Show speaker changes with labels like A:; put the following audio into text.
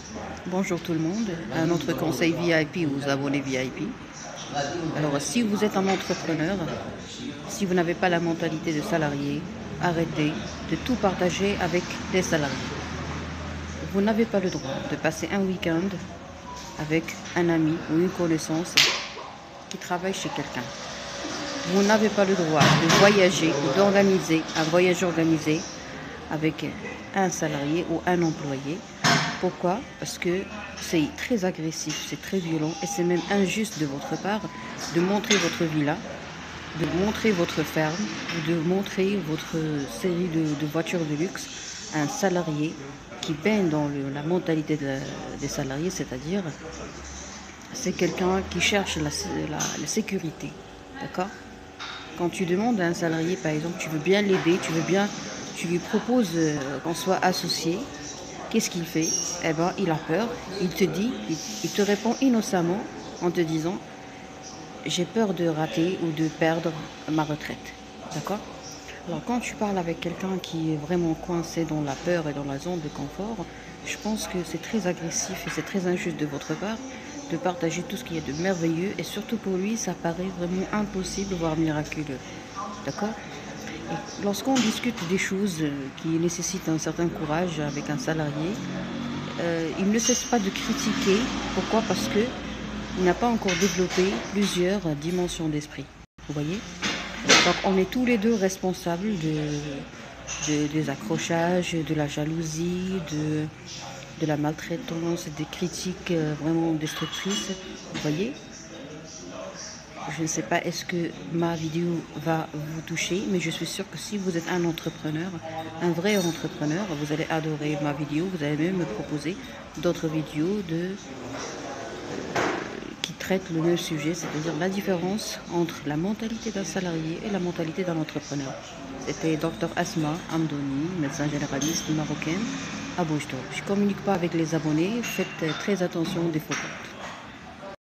A: Bonjour tout le monde, un autre conseil VIP aux abonnés VIP. Alors si vous êtes un entrepreneur, si vous n'avez pas la mentalité de salarié, arrêtez de tout partager avec les salariés. Vous n'avez pas le droit de passer un week-end avec un ami ou une connaissance qui travaille chez quelqu'un. Vous n'avez pas le droit de voyager ou d'organiser un voyage organisé avec un salarié ou un employé. Pourquoi? Parce que c'est très agressif, c'est très violent et c'est même injuste de votre part de montrer votre villa, de montrer votre ferme, de montrer votre série de voitures de luxe à un salarié qui baigne dans la mentalité des salariés, c'est-à-dire c'est quelqu'un qui cherche la sécurité. D'accord? Quand tu demandes à un salarié, par exemple, tu veux bien l'aider, tu lui proposes qu'on soit associé, qu'est-ce qu'il fait? Eh ben, il a peur, il te répond innocemment en te disant, j'ai peur de rater ou de perdre ma retraite. D'accord? Alors quand tu parles avec quelqu'un qui est vraiment coincé dans la peur et dans la zone de confort, je pense que c'est très agressif et c'est très injuste de votre part de partager tout ce qu'il y a de merveilleux et surtout pour lui, ça paraît vraiment impossible, voire miraculeux. D'accord? Et lorsqu'on discute des choses qui nécessitent un certain courage avec un salarié, il ne cesse pas de critiquer. Pourquoi? Parce que il n'a pas encore développé plusieurs dimensions d'esprit. Vous voyez? Donc on est tous les deux responsables des accrochages, de la jalousie, de la maltraitance, des critiques vraiment destructrices. Vous voyez? Je ne sais pas est-ce que ma vidéo va vous toucher, mais je suis sûre que si vous êtes un entrepreneur, un vrai entrepreneur, vous allez adorer ma vidéo. Vous allez même me proposer d'autres vidéos qui traitent le même sujet, c'est-à-dire la différence entre la mentalité d'un salarié et la mentalité d'un entrepreneur. C'était Dr Asma Amdouni, médecin généraliste marocaine à Bouchetour. Je ne communique pas avec les abonnés, faites très attention des faux comptes.